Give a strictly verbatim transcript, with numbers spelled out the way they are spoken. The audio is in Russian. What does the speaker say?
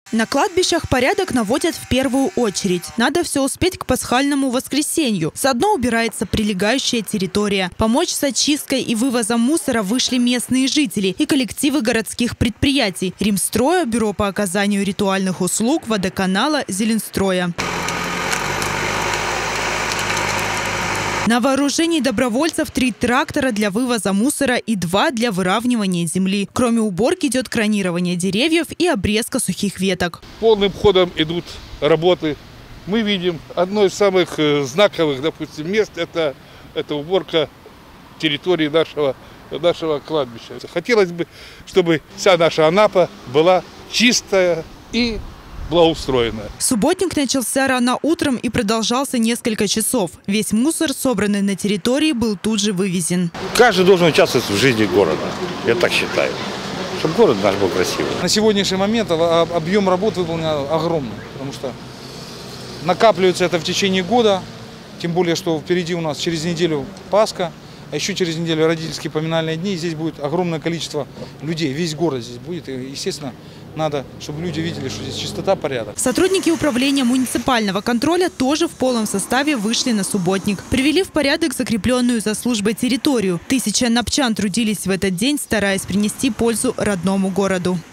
На кладбищах порядок наводят в первую очередь. Надо все успеть к пасхальному воскресенью. Заодно убирается прилегающая территория. Помочь с очисткой и вывозом мусора вышли местные жители и коллективы городских предприятий: Римстроя, Бюро по оказанию ритуальных услуг, Водоканала, Зеленстроя. На вооружении добровольцев три трактора для вывоза мусора и два для выравнивания земли. Кроме уборки идет кронирование деревьев и обрезка сухих веток. Полным ходом идут работы. Мы видим одно из самых знаковых, допустим, мест – это, это уборка территории нашего, нашего кладбища. Хотелось бы, чтобы вся наша Анапа была чистая и благоустроенная. Субботник начался рано утром и продолжался несколько часов. Весь мусор, собранный на территории, был тут же вывезен. Каждый должен участвовать в жизни города. Я так считаю. Чтобы город наш был красивый. На сегодняшний момент объем работ выполнен огромный, потому что накапливается это в течение года. Тем более, что впереди у нас через неделю Пасха, а еще через неделю родительские поминальные дни. И здесь будет огромное количество людей. Весь город здесь будет. И, естественно, надо, чтобы люди видели, что здесь чистота, порядок. Сотрудники управления муниципального контроля тоже в полном составе вышли на субботник. Привели в порядок закрепленную за службой территорию. Тысячи анапчан трудились в этот день, стараясь принести пользу родному городу.